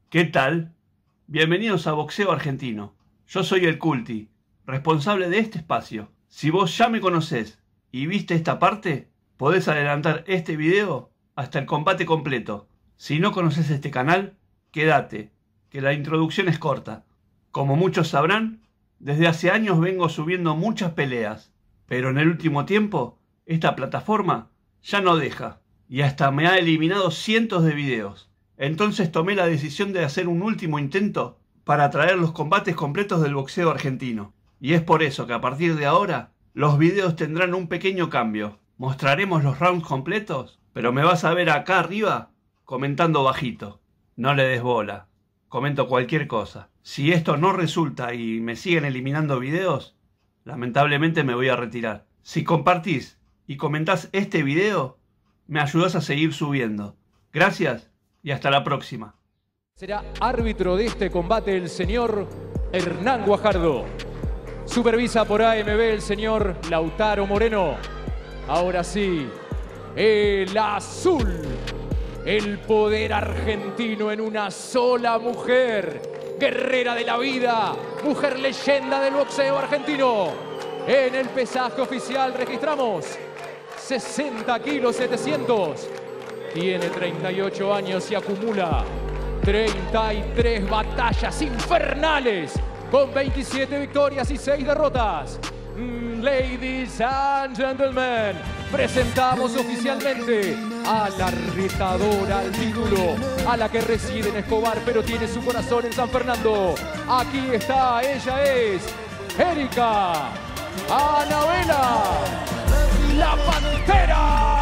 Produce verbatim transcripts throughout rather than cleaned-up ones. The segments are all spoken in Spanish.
¿Qué tal? Bienvenidos a Boxeo Argentino. Yo soy el Culti, responsable de este espacio. Si vos ya me conocés y viste esta parte, podés adelantar este video hasta el combate completo. Si no conoces este canal, quédate, que la introducción es corta. Como muchos sabrán, desde hace años vengo subiendo muchas peleas, pero en el último tiempo, esta plataforma ya no deja, y hasta me ha eliminado cientos de videos. Entonces tomé la decisión de hacer un último intento para traer los combates completos del boxeo argentino. Y es por eso que a partir de ahora, los videos tendrán un pequeño cambio. Mostraremos los rounds completos, pero me vas a ver acá arriba comentando bajito. No le des bola, comento cualquier cosa. Si esto no resulta y me siguen eliminando videos, lamentablemente me voy a retirar. Si compartís y comentás este video, me ayudás a seguir subiendo. Gracias. Y hasta la próxima. Será árbitro de este combate el señor Hernán Guajardo. Supervisa por A M B el señor Lautaro Moreno. Ahora sí, el azul. El poder argentino en una sola mujer. Guerrera de la vida. Mujer leyenda del boxeo argentino. En el pesaje oficial registramos sesenta kilos setecientos. Tiene treinta y ocho años y acumula treinta y tres batallas infernales con veintisiete victorias y seis derrotas. Mm, ladies and gentlemen, presentamos oficialmente a la retadora al título, a la que reside en Escobar pero tiene su corazón en San Fernando. Aquí está, ella es Erika Anabela, la Pantera.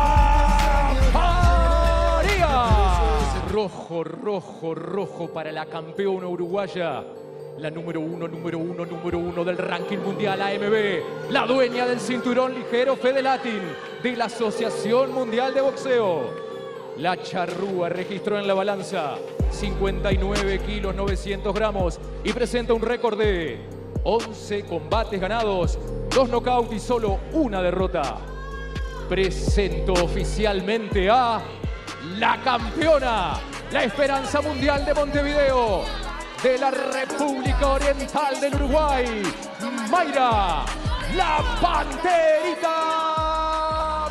Rojo, rojo, rojo para la campeona uruguaya. La número uno, número uno, número uno del ranking mundial A M B. La dueña del cinturón ligero Fede Latin de la Asociación Mundial de Boxeo. La charrúa registró en la balanza cincuenta y nueve kilos novecientos gramos y presenta un récord de once combates ganados, dos knockouts y solo una derrota. Presento oficialmente a la campeona, la esperanza mundial de Montevideo, de la República Oriental del Uruguay, Mayra, la Panterita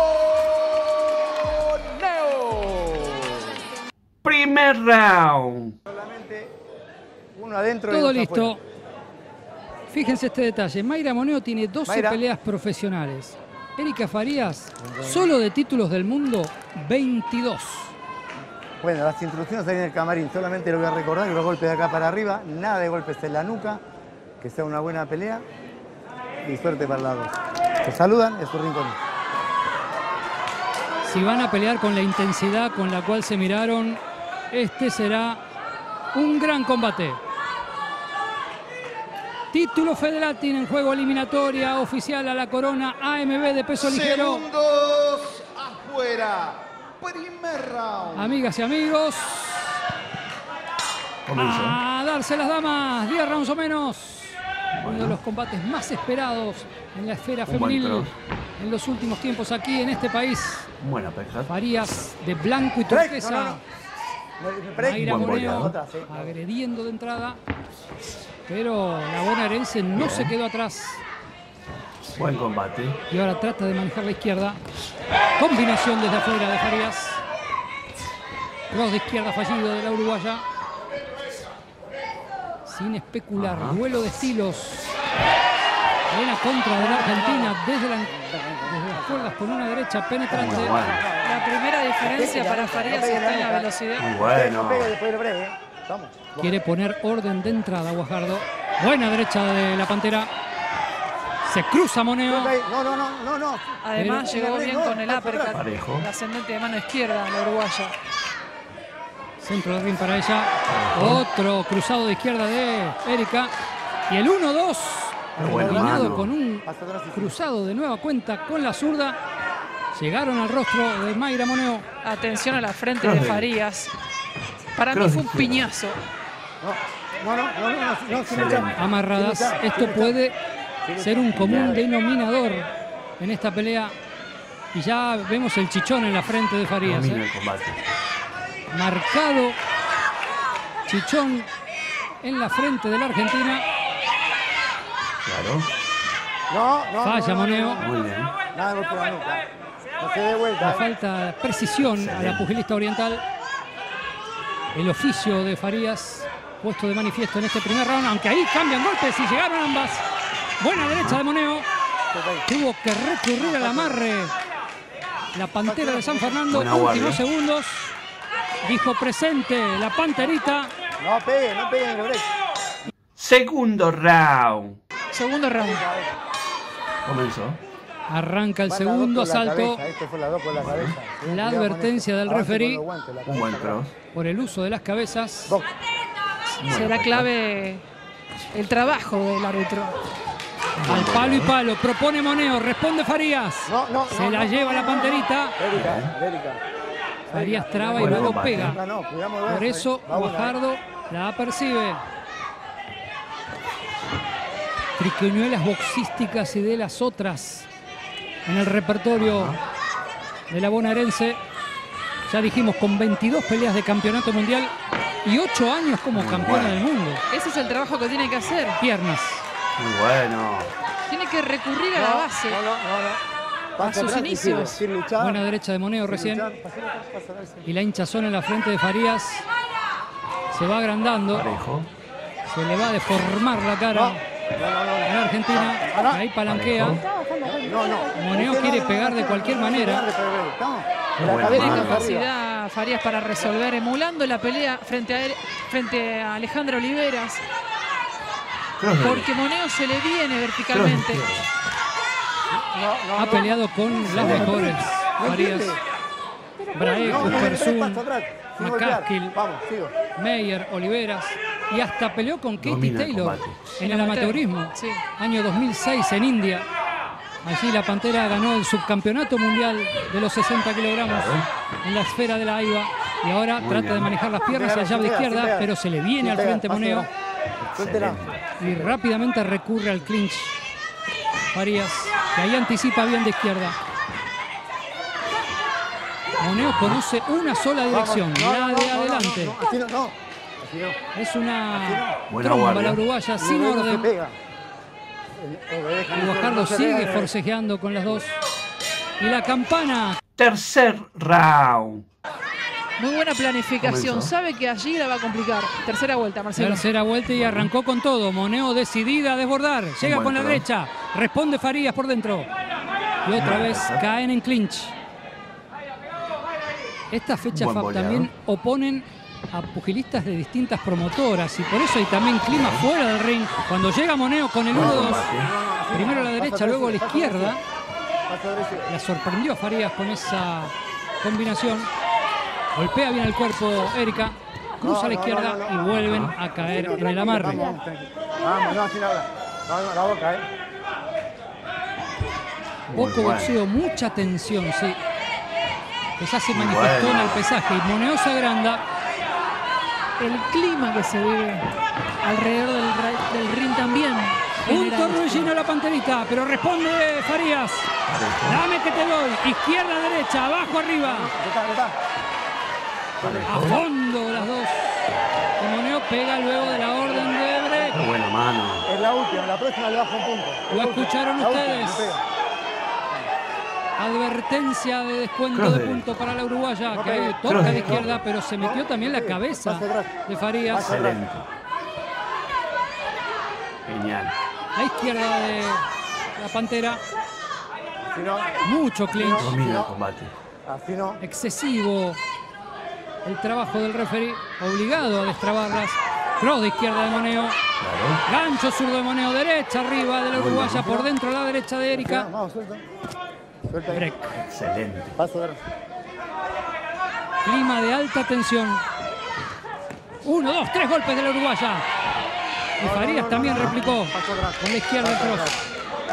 Moneo. Primer round. Solamente uno adentro. Todo listo. Afuera. Fíjense este detalle. Mayra Moneo tiene doce Mayra. peleas profesionales. Erika Farías, solo de títulos del mundo, veintidós. Bueno, las instrucciones ahí en el camarín, solamente lo voy a recordar, los golpes de acá para arriba, nada de golpes en la nuca, que sea una buena pelea y suerte para las dos. Se saludan, es su rincón. Si van a pelear con la intensidad con la cual se miraron, este será un gran combate. Título Fede Latin en juego, eliminatoria oficial a la corona A M B de peso ligero. Segundos afuera. Primer round. Amigas y amigos. Comienzo. A darse las damas. diez rounds o menos. Bueno. Uno de los combates más esperados en la esfera femenil en los últimos tiempos aquí en este país. Buena pesca. Farías de blanco y turquesa. No, no, no. Mayra Moneo agrediendo de entrada. Pero la bonaerense no Bien. se quedó atrás. Buen combate. Y ahora trata de manejar la izquierda. Combinación desde afuera de Farías. Cross de izquierda fallido de la uruguaya. Sin especular. Ajá. Duelo de estilos. Buena contra de la Argentina desde, la, desde las cuerdas con una derecha penetrante. Bueno. La primera diferencia para Farías está en la velocidad. Muy bueno. Quiere poner orden de entrada Guajardo. Buena derecha de la Pantera. Se cruza Moneo. No, no, no, no, no. Además Pero, llegó bien no, con el uppercut. Parejo. El ascendente de mano izquierda, la uruguaya. Centro de ring para ella. Otro cruzado de izquierda de Erika. Y el uno dos. Combinado con un cruzado de nueva cuenta con la zurda. Llegaron al rostro de Mayra Moneo. Atención a la frente de Farías. Para mí fue un piñazo. No, no, no, no, no, no. Amarradas. Esto puede ser un común denominador en esta pelea. Y ya vemos el chichón en la frente de Farías. ¿eh? Marcado chichón en la frente de la Argentina. Claro. No, no, Falla no, no, Moneo. no, no. Muy bien. Nada de golpe de la nuca. No se dé vuelta. Le falta precisión a la pugilista oriental. El oficio de Farías puesto de manifiesto en este primer round, aunque ahí cambian golpes y llegaron ambas. Buena derecha de Moneo. Tuvo que recurrir al amarre la Pantera de San Fernando. Últimos segundos. Dijo presente la Panterita. No pegue, no pegue en el break. Segundo round. Segundo round. Comenzó. Arranca el segundo asalto. Este fue la dos con la cabeza. La advertencia del referí Un buen cross. por el uso de las cabezas. Será clave el trabajo del árbitro. Al palo y palo. Propone Moneo. Responde Farías. No, no, Se no, la no, lleva no, la no, Panterita. Erika, Erika. Farías traba y Buen luego combate. pega. No, no, cuidamos de Por eso Va una, Guajardo la apercibe. Triquiñuelas boxísticas y de las otras en el repertorio de la bonaerense. Ya dijimos, con veintidós peleas de campeonato mundial y ocho años como Muy campeona bueno. del mundo. Ese es el trabajo que tiene que hacer. Piernas. Muy bueno. Tiene que recurrir a No, la base. No, no, no, no. A Pasa sus atrás y inicios. sigue, sin luchar, Buena derecha de Moneo sin recién. luchar. Pasa atrás, pasa atrás. Y la hinchazón en la frente de Farías se va agrandando. Parejo. Se le va a deformar la cara No, no, no, a la Argentina. Ah, no. Ahí palanquea. no, no. Moneo Usted quiere no, pegar no, de no, cualquier no, no, manera. no, no, no, Qué la buena cabeza Tiene mano. hacia arriba. capacidad Farías para resolver, emulando la pelea frente a, frente a Alejandra Oliveras. Cross de Porque Moneo se le viene verticalmente. Cross No, no, Ha no. peleado con las mejores. No Farías, entiende. Braek, No, no, no, Persun, pasa atrás, sin golpear. McCaskill, Vamos, sigo. Meyer, Oliveras y hasta peleó con Katie Domina el Taylor combate. en el amateurismo. Sí. Año dos mil seis en India. Allí la Pantera ganó el subcampeonato mundial de los sesenta kilogramos en la esfera de la AIBA. Y ahora Muy trata bien. de manejar las piernas Sin a llave de pegar, sin izquierda, pegar. pero se le viene Sin al pegar, frente pasa Moneo. atrás. Suéltela. Excelente. Y rápidamente recurre al clinch Farías, que ahí anticipa bien de izquierda. Moneo conoce una sola dirección, Vamos. No, la no, de no, no, adelante. no, no, así no, no. Así no. Es una Buena tromba guardia. la uruguaya El sin bebé no se orden. pega. El- el bebé Y no se- Guajardo no se sigue pega, el bebé. forcejeando con las dos. Y la campana. Tercer round. Muy buena planificación. Comenzó. Sabe que allí la va a complicar. Tercera vuelta, Marcelo. Tercera vuelta y arrancó con todo. Moneo decidida a desbordar. Llega buen con la cross. derecha. Responde Farías por dentro. Y otra vez caen en clinch. Estas fechas Buen F A B boleador. también oponen a pugilistas de distintas promotoras y por eso hay también clima fuera del ring. Cuando llega Moneo con el Buen uno dos, combate. primero a la derecha, luego a la izquierda, Pasa agresivo. la sorprendió a Farías con esa combinación. Golpea bien el cuerpo Erika, cruza No, a la no, izquierda no, no, y no. vuelven a caer No, en el tranquilo, amarre. Vamos, tranquilo. Vamos, no, así no habla. No, no, la boca, eh. Muy Poco bueno. boxeo, mucha tensión, sí. Que ya se Muy manifestó bueno. en el pesaje y Moneo se agranda. El clima que se vive alrededor del, ra- del ring también. Un genera torbellino esto. a la Panterita, pero responde Farías. Dame que te doy. Izquierda, derecha, abajo, arriba. Está, está. A fondo las dos. Y Moneo pega luego de la orden de Brecht. Qué buena mano. Es la última, la próxima le bajo un punto. Lo escucharon La última, ustedes. no pega. Advertencia de descuento Cross de de- punto para la uruguaya, No que pegue. ahí Cross toca de- de izquierda, pero se metió también la cabeza Pase atrás. de Farías. Pase atrás. Excelente. Genial. La izquierda de la Pantera. Si no, Mucho clinch. Domina el combate. así no. Excesivo el trabajo del referee. Obligado a destrabarlas. Cross de izquierda de Moneo. Claro. Gancho zurdo de Moneo. Derecha arriba de la uruguaya. Por dentro a la derecha de Así no, Erika. vamos, suelta. Suelta ahí. Break. Excelente. Paso atrás. Clima de alta tensión. Uno, dos, tres golpes de la uruguaya. Y No, no, Farías no, no, también no, no. replicó Paso atrás. con la izquierda el Paso cross. atrás.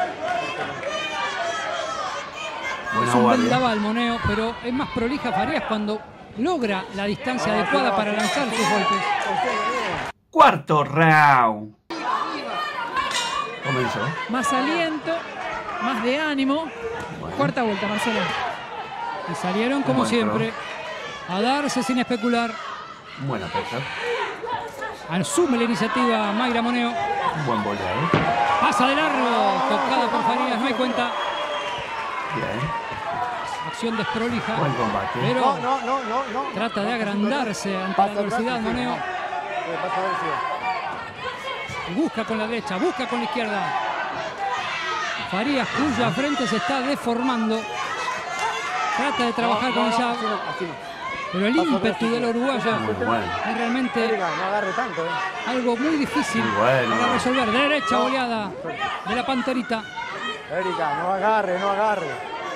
Buena Es un guardia. vendaval Moneo, pero es más prolija Farías cuando logra la distancia adecuada para lanzar sus golpes. Cuarto round. Comenzó. Más aliento, más de ánimo. Bueno. Cuarta vuelta, Marcelo. Y salieron como Buen siempre a darse sin especular. Buena pesca. Asume la iniciativa Mayra Moneo. Un buen voleo. Pasa de largo, tocado por Farías, no hay cuenta. Bien. Acción desprolija. Buen combate. Pero No, no, no, no, no. trata de agrandarse ante Pasa la adversidad, atrás, sí, Moneo. no. Pasa velocidad. Busca con la derecha, busca con la izquierda. Farías, cuya frente se está deformando. Trata de trabajar No, con no, el no, jab. así no, así no. Pero el Paso ímpetu atrás, de la uruguaya Muy bueno. es realmente Erika, no agarre tanto, ¿eh? algo muy difícil Muy bueno. para resolver. Derecha goleada de la Panterita. Erika, no agarre, no agarre.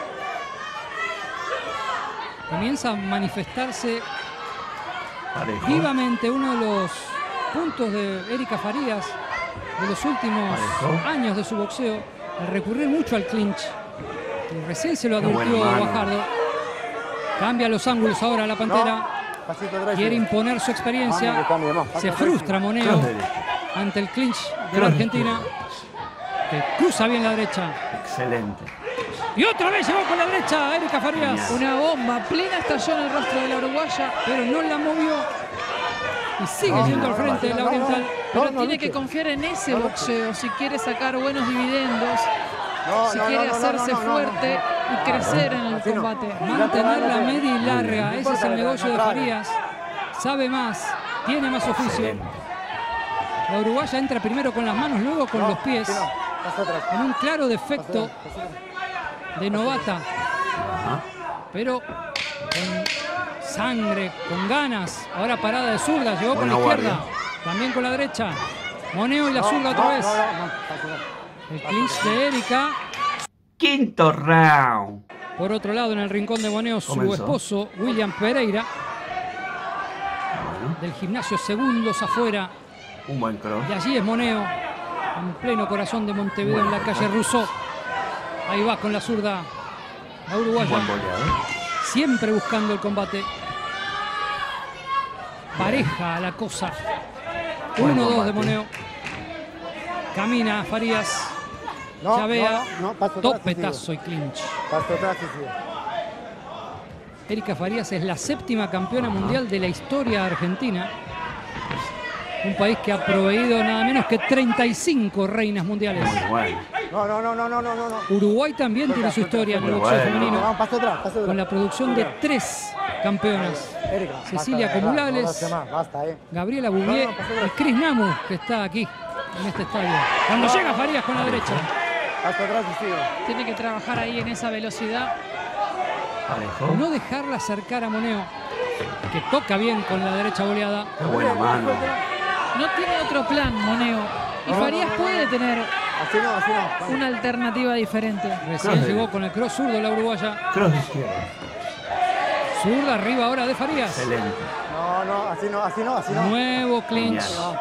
Comienza a manifestarse Parejo. vivamente uno de los puntos de Erika Farías de los últimos Parejo. años de su boxeo, el recurrir mucho al clinch. Y recién se lo Qué buena advirtió mano. Guajardo. Cambia los ángulos ahora la Pantera. No, pasito atrás. Quiere sí. imponer su experiencia. Vamos, que cambie, vamos, paso Se atrás, frustra sí. Moneo Cross derecho. ante el clinch de la Cross Argentina, que cruza bien la derecha. Excelente. Y otra vez llegó con la derecha Erika Farías. Genial. Una bomba plena estalló en el rostro de la uruguaya. Pero no la movió. Y sigue No, yendo no, al frente de no, la no, oriental. no. Pero No, no tiene luche. que confiar en ese No luche. boxeo si quiere sacar buenos dividendos, No, si no, quiere no, no, hacerse no, no, no, fuerte no. y crecer en el Así no. combate. Mantenerla media y larga. No Ese es importa el que negocio de la atrae. Farías. Sabe más. Tiene más oficio. Excelente. La uruguaya entra primero con las manos, luego con No, los pies. sí, no. Paso atrás. En un claro Paso defecto atrás, paso atrás. de novata. Ajá. Pero con sangre, con ganas. Ahora parada de zurda, llegó con Buena la izquierda. guardia. También con la derecha. Moneo y la No, zurda otra no, vez. no, no, no, paso atrás. El clinch de Erika. Quinto round. Por otro lado, en el rincón de Moneo, su Comenzó. esposo, William Pereira, Bueno, del gimnasio Segundos Afuera. un buen cross. Y allí es Moneo, en pleno corazón de Montevideo, en la calle Rousseau. Ahí va con la zurda la Un uruguaya, buen boleado. siempre buscando el combate. Pareja la cosa. Buen uno dos combate. de Moneo. Camina Farías. No, Llavea. no, no, paso atrás y Topetazo sigo. y clinch. Paso atrás y sigo. Erika Farías es la séptima campeona mundial de la historia argentina. Un país que ha proveído nada menos que treinta y cinco reinas mundiales. Muy bueno. No, no, no, no, no, no, no. Uruguay también tiene su historia en el Muy boxeo bueno. femenino, Vamos, paso atrás, paso atrás. con la producción de tres campeonas. Erika, Cecilia basta, de verdad, Comulales, no hace más, basta, eh. Gabriela Bouvier No, no, pasó atrás. y Cris Namu, que está aquí, en este estadio. Cuando llega Farías con la derecha. Paso atrás y sigo. Tiene que trabajar ahí en esa velocidad. Parejo. No dejarla acercar a Moneo, que toca bien con la derecha boleada. Qué buena mano. No tiene otro plan, Moneo. Y No, Farías no, no, puede no. tener Así no, así no. Vamos. una alternativa diferente. Recién Cross llegó derecha. con el cross zurdo la uruguaya. Cross de izquierda. Zurda arriba ahora de Farías. Excelente. No, no, así no, así no, así no. Nuevo clinch. Genial.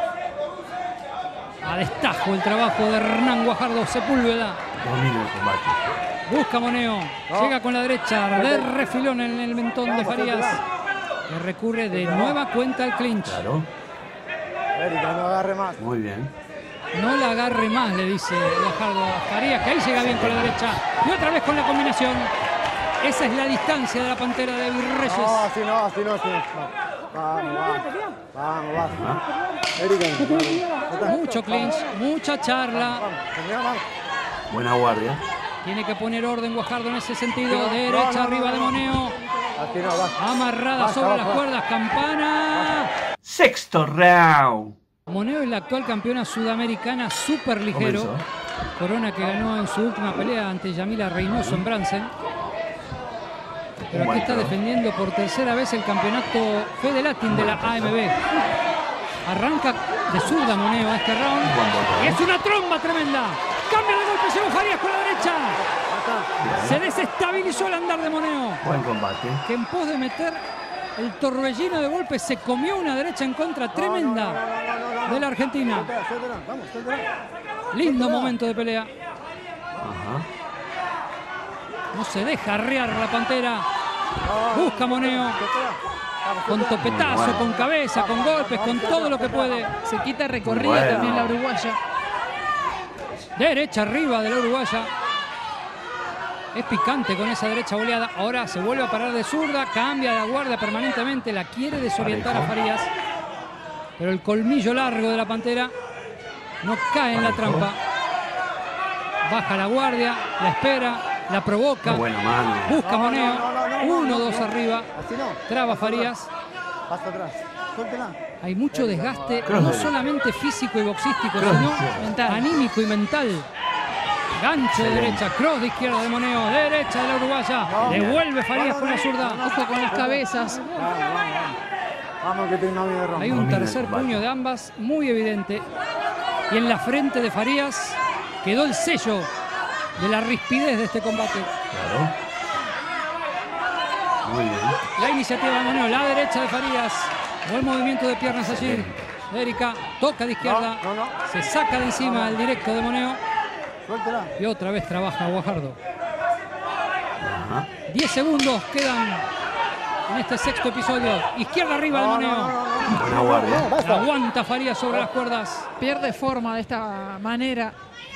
A destajo el trabajo de Hernán Guajardo Sepúlveda. Domina el combate. Busca Moneo. No. Llega con la derecha. De refilón en el mentón de Farías. Que recurre de nueva cuenta al clinch. Claro. Erika, no agarre más. Muy bien. No la agarre más, le dice Guajardo a Farías, que ahí llega bien con la derecha. Y otra vez con la combinación. Esa es la distancia de la Pantera de Virreyes. No, así no, así no, así no. No. Vamos, vamos. Vamos, vamos. Erika, Mucho clinch, mucha charla. vamos, termina, vamos. Buena guardia. Tiene que poner orden Guajardo en ese sentido. No, no, Derecha no, arriba no, de no. Moneo. Así no, va. Amarrada Basta, sobre basta, las cuerdas. Campana. Sexto round. Moneo es la actual campeona sudamericana superligero. Comenzó. Corona que ganó en su última pelea ante Yamila Reynoso en Bransen. Pero aquí está defendiendo por tercera vez el campeonato Fede Latin de la A M B. Arranca de zurda Moneo este round. Y es una tromba tremenda. Cambia de golpe, llegó Farías con la derecha. Se desestabilizó el andar de Moneo, Buen combate. que en pos de meter el torbellino de golpes se comió una derecha en contra tremenda de la Argentina. Suéltala, suéltala, vamos, suéltala. Lindo momento de pelea. Ajá. No se deja arrear la Pantera. Busca Moneo. Vamos, Con suéltala. topetazo, Muy bueno. con cabeza, con golpes, con todo lo que puede. Se quita recorrida Muy bueno. también la uruguaya. Derecha arriba de la uruguaya. Es picante con esa derecha boleada. Ahora se vuelve a parar de zurda. Cambia la guardia permanentemente. La quiere desorientar a Parejo. Farías. Pero el colmillo largo de la Pantera no cae en la trampa. Baja la guardia, la espera, la provoca. Buena mano. Busca Moneo. No, no, no, no, uno, no, dos no. arriba. Así no. Traba Farías. Paso atrás. Suéltela. Hay mucho desgaste, Cross no de- solamente físico y boxístico, Cross sino de izquierda. Mental. anímico y mental. Gancho de Excelente. derecha, cross de izquierda de Moneo, derecha de la uruguaya. No. Devuelve Farías con la zurda. Ojo con las cabezas. Vamos, vamos, vamos. Vamos que tengo novio de rombo. Hay un Domina el tercer combate. puño de ambas, muy evidente. Y en la frente de Farías quedó el sello de la rispidez de este combate. Claro. Muy bien. La iniciativa de Moneo, la derecha de Farías. Buen movimiento de piernas allí. Erika toca de izquierda. No, no, no. Se saca de encima el directo de Moneo. Suéltela. Y otra vez trabaja Guajardo. Ajá. diez segundos quedan en este sexto episodio. Izquierda arriba de No, Moneo. no, no, no, no. Buena guardia. No, basta. Aguanta Farías sobre las cuerdas. Pierde forma de esta manera.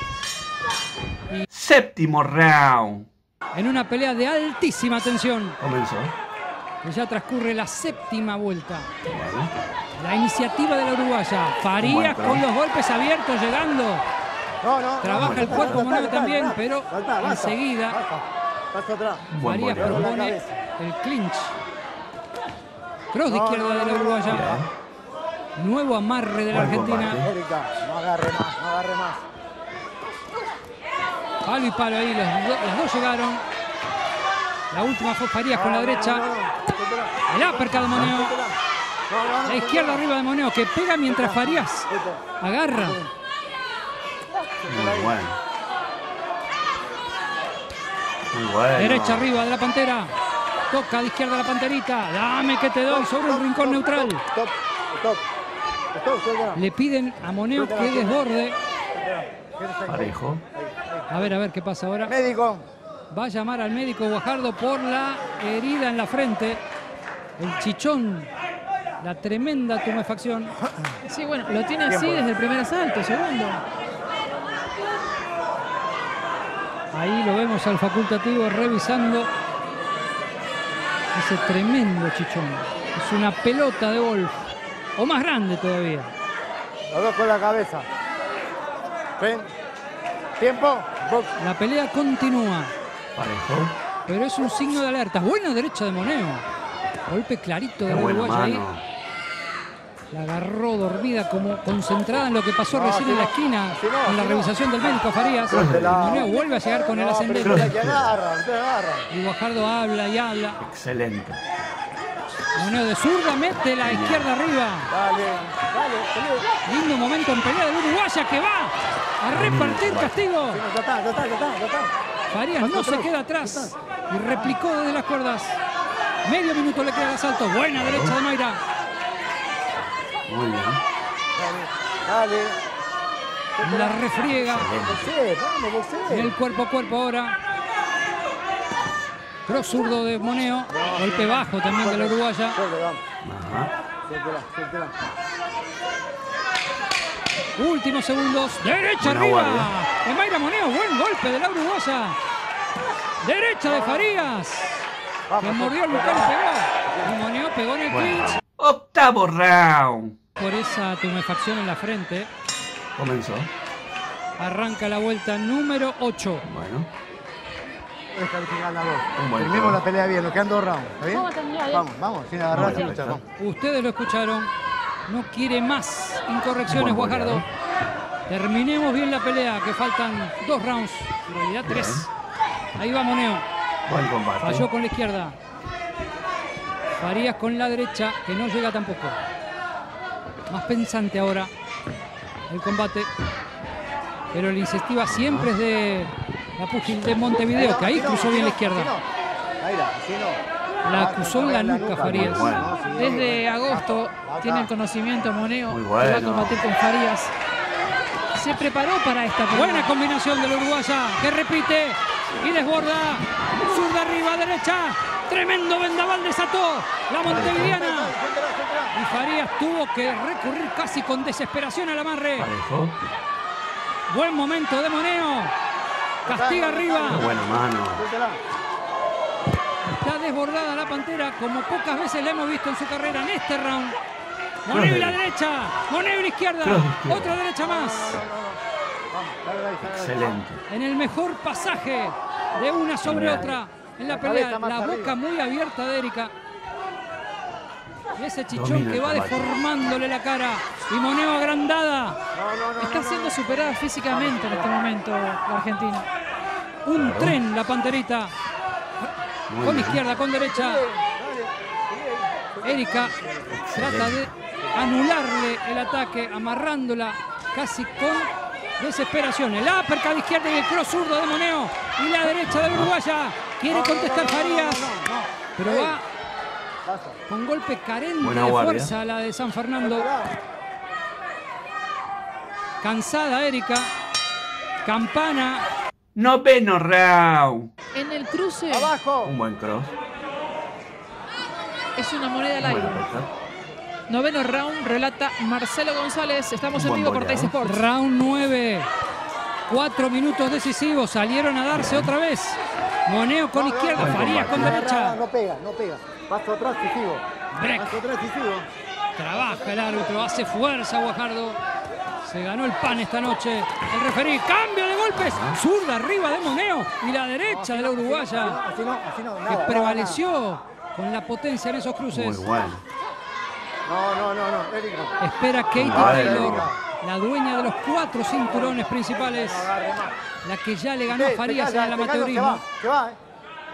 Séptimo round. En una pelea de altísima tensión. Comenzó. Que ya transcurre la séptima vuelta. Bueno. La iniciativa de la uruguaya. Farías Buen con los golpes abiertos llegando. No, no. Trabaja no, el no, cuerpo no, Moneo no, también, no, pero basta, basta, enseguida basta. Paso atrás. Buen Farías boleado. La propone cabeza. el clinch. Cross de No, izquierda no, de la no, no, uruguaya. Bien. Nuevo amarre de la Buen Argentina. combate. Erika, no agarre más, no agarre más. Palo y palo ahí, los, do- los dos llegaron. La última fue Farías con la No, no, derecha. no, no, suéltela. El uppercut de Moneo. Suéltela. No, no, no, La izquierda arriba de Moneo que pega mientras Farías agarra. Muy bueno. Muy bueno. Derecha arriba de la Pantera. Toca de izquierda la Panterita. Dame que te doy sobre un rincón neutral. Stop, stop, stop, suéltela. Le piden a Moneo que desborde. Parejo. A ver, a ver qué pasa ahora. Médico. Va a llamar al médico Guajardo por la herida en la frente. El chichón. La tremenda tumefacción. Sí, bueno, lo tiene así Tiempo. desde el primer asalto, segundo. Ahí lo vemos al facultativo revisando ese tremendo chichón. Es una pelota de golf. O más grande todavía. Los dos con la cabeza. Ven. Tiempo. Box. La pelea continúa. Parejo. Pero es un signo de alerta. Buena derecha de Moneo. Golpe clarito de Qué la buena uruguaya ahí. mano. La agarró dormida, como concentrada en lo que pasó No, recién si en la no, esquina, si no, con la si no. revisación del médico Farías. Y Suéltela. Moneo vuelve a llegar con el No, ascendente. pero usted agarra, usted agarra. Y Guajardo habla y habla. Excelente. Moneo de zurda, mete la izquierda arriba. Dale, dale, dale. Lindo momento en pelea del uruguaya que va a repartir castigo. Ya está, ya está, ya está, ya está. Farías no se queda atrás y replicó desde las cuerdas. Medio minuto le queda el asalto. Buena derecha de Mayra. Muy bien. Dale, dale. La refriega. Boxee, vamos, boxee. En el cuerpo a cuerpo ahora. Cross zurdo de Moneo. Golpe bajo también de la uruguaya. Suéltela, vamos. Ajá. Suéltela, suéltela. Últimos segundos. Derecha Buena arriba. guardia. De Mayra Moneo. Buen golpe de la uruguaya. Derecha de Farías. Que mordió el bucal y pegó. Y Moneo pegó en el Bueno. clinch. Octavo round. Por esa tumefacción en la frente. Comenzó. Arranca la vuelta número ocho. Bueno. Puedes calificar la dos. Un buen Terminemos juego. la pelea bien, nos quedan dos rounds. ¿Está bien? Vamos a terminar bien. Vamos, vamos, sin agarrar, Buena sin luchar. pelea. Vamos. Ustedes lo escucharon. No quiere más incorrecciones, Buen Guajardo. goleador. Terminemos bien la pelea, que faltan dos rounds. En realidad tres. Ahí va Moneo. Buen combate. Falló con la izquierda. Farías con la derecha, que no llega tampoco. Más pensante ahora el combate. Pero la iniciativa siempre es de la pugil de Montevideo, que ahí Así no, cruzó así bien la no, izquierda. así no. Ahí la, así no. La acusó en la nuca, Farías. Muy bueno. Desde agosto tiene el conocimiento Moneo. Muy que va a bueno. combatir con Farías. Se preparó para esta pelea. Buena combinación de la uruguaya, que repite y desborda. Zurda arriba, derecha. Tremendo vendaval desató la montevideana. Y Farías tuvo que recurrir casi con desesperación al amarre. Parejo. Buen momento de Moneo. Castiga arriba. Qué buena mano. Suéltela. Está desbordada la Pantera, como pocas veces la hemos visto en su carrera en este round. Moneo y la derecha. Moneo y la izquierda. Otra derecha más. Excelente. En el mejor pasaje de una sobre otra en la pelea. La boca muy abierta de Erika. Y ese chichón que va deformándole la cara. Y Moneo agrandada. Está siendo superada físicamente en este momento la Argentina. Un tren la Panterita. Con izquierda, con derecha. Erika trata de anularle el ataque, amarrándola casi con desesperación. El uppercut de izquierda y el cross zurdo de Moneo. Y la derecha de Uruguaya. Quiere contestar Farías. Pero va con golpe carente de fuerza la de San Fernando. Cansada Erika. Campana. Noveno round. En el cruce. Abajo. Un buen cross. Es una moneda al aire. Noveno round, relata Marcelo González. Estamos en vivo por Teis Sports. Round nueve. Cuatro minutos decisivos. Salieron a darse otra vez. Moneo con izquierda, Farías con derecha. No pega, no pega. Paso atrás y sigo. Paso atrás y sigo. Trabaja el árbitro, hace fuerza Guajardo. Se ganó el pan esta noche. El referí, cambio de golpes. Zurda arriba de Moneo y la derecha de la uruguaya. Así no, así no, nada, que nada, prevaleció nada. Con la potencia en esos cruces. Muy bueno. No, no, no, no. Eric no. Espera Katie Vale, Taylor, Erika. la dueña de los cuatro cinturones principales. La que ya le ganó a Farías en el amateurismo. Que va, eh.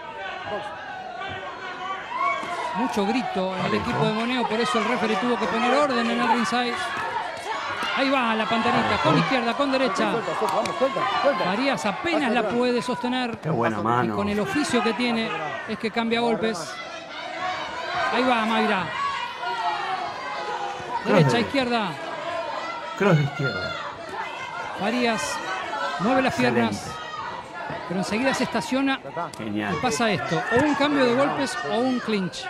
Mucho grito en el equipo de Moneo, por eso el referee tuvo que poner orden en el ringside. Ahí va la Panterita, con izquierda, con derecha. Suelta, suelta, vamos, suelta, suelta. Farías apenas la puede sostener. Qué buena Y mano. con el oficio que tiene es que cambia golpes. Ahí va Mayra. Derecha, izquierda. Cross de izquierda. Farías mueve las piernas. Excelente. Pero enseguida se estaciona Genial. y pasa esto. O un cambio de golpes o un clinch.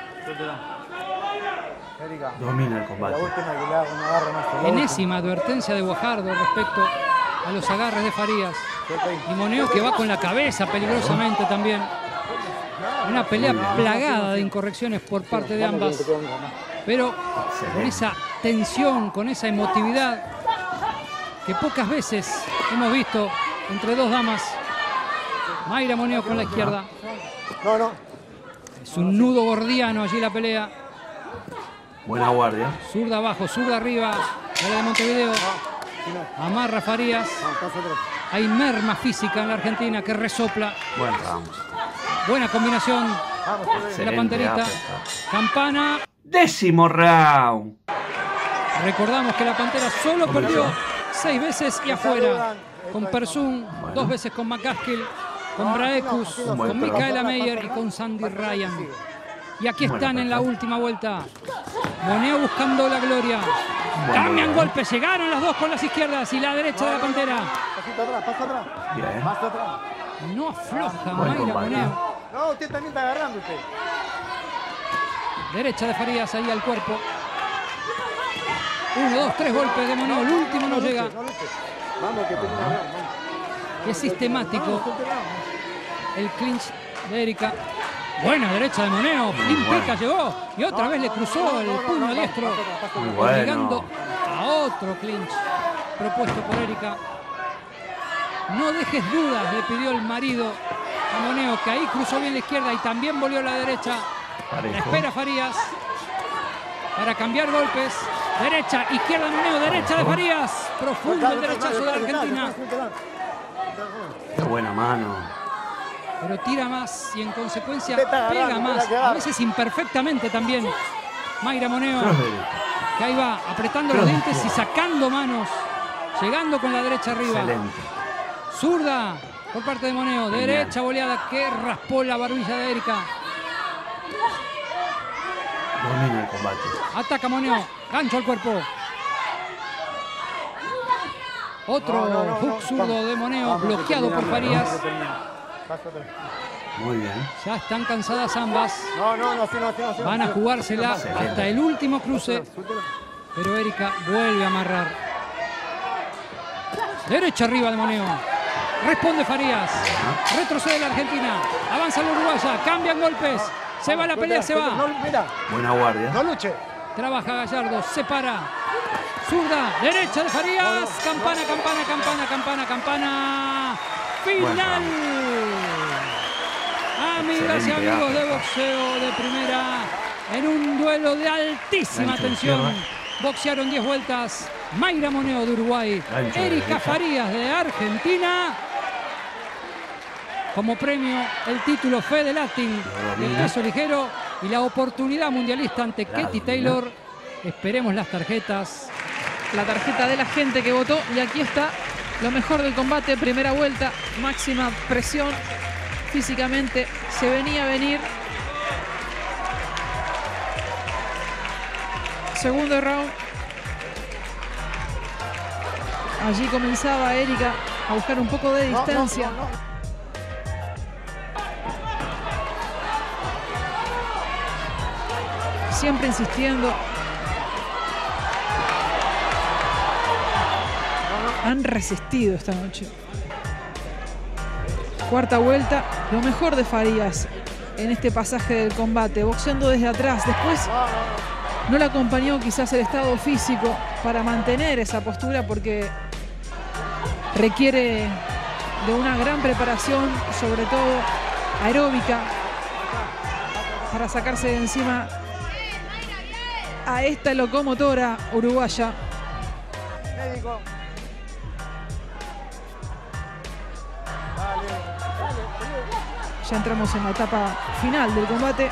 Erika. Domina el La combate. última que le hago una agarre más. La Enésima advertencia de Guajardo respecto a los agarres de Farías. Y Moneo que va con la cabeza peligrosamente también. Una pelea plagada de incorrecciones por parte de ambas. Pero con esa tensión, con esa emotividad que pocas veces hemos visto entre dos damas. Mayra Moneo con la izquierda. No, no. Es un nudo gordiano allí la pelea. Buena guardia. Zurda abajo, zurda arriba. De la de Montevideo. Amarra Farías. Hay merma física en la Argentina que resopla. Buen round. Buena combinación de la Panterita. Excelente. Campana. Décimo round. Recordamos que la Pantera solo perdió seis veces y afuera. Con Persun, Bueno. dos veces con McCaskill, con Braecus, Un buen con cross. Micaela Meyer y con Sandy Ryan. Y aquí Buena están en la pelea. última vuelta. Moneo buscando la gloria. Buen Cambian duelo. golpes, llegaron las dos con las izquierdas y la derecha de la Pantera. Pasito atrás, paso atrás. Bien. Paso atrás. No afloja Buen Mayra combate. Moneo. No, usted también está agarrando usted. Derecha de Farías ahí al cuerpo. Uno, dos, tres golpes de Moneo. El último no llega. No luche. Vamos, que tengo una gran, vamos. Es sistemático Vamos, suelte, vamos. el clinch de Erika. Buena derecha de Moneo. Impeca llegó y otra vez le cruzó el puño diestro. Muy Obligando bueno. a otro clinch propuesto por Erika. No dejes dudas, le pidió el marido a Moneo, que ahí cruzó bien la izquierda y también volvió a la derecha. La Parejo. espera Farías para cambiar golpes. Derecha, izquierda de Moneo, derecha de Farías. Profundo el derechazo de la Argentina. Qué buena mano. Pero tira más y en consecuencia Usted está pega agarrando, más. usted la que A agarra. veces imperfectamente también. Mayra Moneo, Cross de derecha. que ahí va apretando Cross los de dientes y izquierda. sacando manos. Llegando con la derecha arriba. Excelente. Zurda por parte de Moneo. Genial. Derecha boleada que raspó la barbilla de Erika. Domina el combate. Ataca Moneo. Gancho al cuerpo. Otro No, no, no, hook no. zurdo Vamos. de Moneo, Vamos, que bloqueado por terminamos, Farías. vamos, que terminamos. Paso atrás. Muy bien. Ya están cansadas ambas. No, no, no, así no, así no, así no. Van a jugársela hasta el último cruce. Pero Erika vuelve a amarrar. Derecha arriba de Moneo. Responde Farías. Retrocede la Argentina. Avanza la uruguaya. Cambian golpes. Se va la pelea, se va. No, mira, Buena guardia. no luche. Trabaja Gallardo, se para. Zurda, derecha de Farías. Campana, campana, campana, campana, campana. Final. Amigas y amigos de boxeo de primera, en un duelo de altísima tensión, boxearon diez vueltas Mayra Moneo de Uruguay, Erika Farías de Argentina. Como premio, el título Fede Latin del peso ligero y la oportunidad mundialista ante Katie Taylor. Esperemos las tarjetas. La tarjeta de la gente que votó. Y aquí está lo mejor del combate. Primera vuelta, máxima presión. Físicamente se venía a venir. Segundo round. Allí comenzaba Erika a buscar un poco de distancia. No, no, no, no. Siempre insistiendo. Han resistido esta noche. Cuarta vuelta, lo mejor de Farías en este pasaje del combate, boxeando desde atrás. Después no le acompañó quizás el estado físico para mantener esa postura, porque requiere de una gran preparación, sobre todo aeróbica, para sacarse de encima a esta locomotora uruguaya. Ya entramos en la etapa final del combate,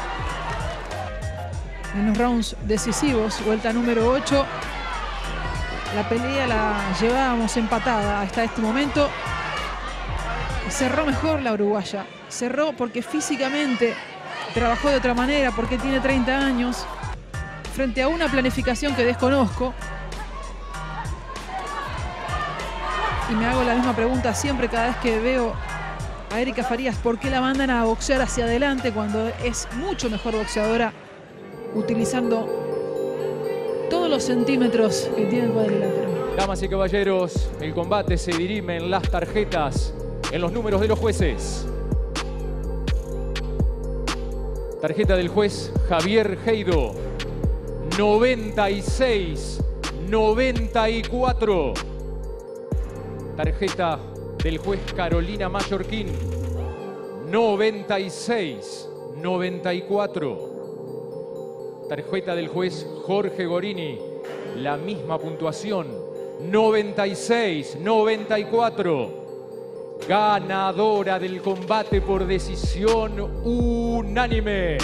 en los rounds decisivos, vuelta número ocho. La pelea la llevábamos empatada hasta este momento. Cerró mejor la uruguaya, cerró porque físicamente trabajó de otra manera, porque tiene treinta años, frente a una planificación que desconozco. Y me hago la misma pregunta siempre cada vez que veo a Erika Farías: ¿por qué la mandan a boxear hacia adelante cuando es mucho mejor boxeadora utilizando todos los centímetros que tiene el cuadrilátero? Damas y caballeros, el combate se dirime en las tarjetas, en los números de los jueces. Tarjeta del juez Javier Heido, noventa y seis noventa y cuatro. Tarjeta del juez Carolina Mallorquín, noventa y seis noventa y cuatro. Tarjeta del juez Jorge Gorini, la misma puntuación, noventa y seis noventa y cuatro. Ganadora del combate por decisión unánime.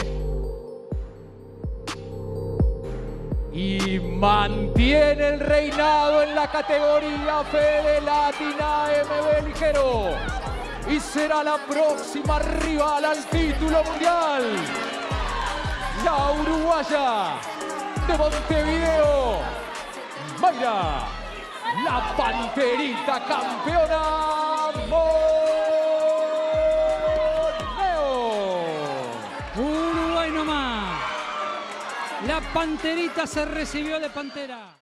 Y mantiene el reinado en la categoría Fede Latin A M B ligero. Y será la próxima rival al título mundial. La uruguaya de Montevideo, Mayra, la Panterita campeona Moneo. Uruguay nomás. La Panterita se recibió de Pantera.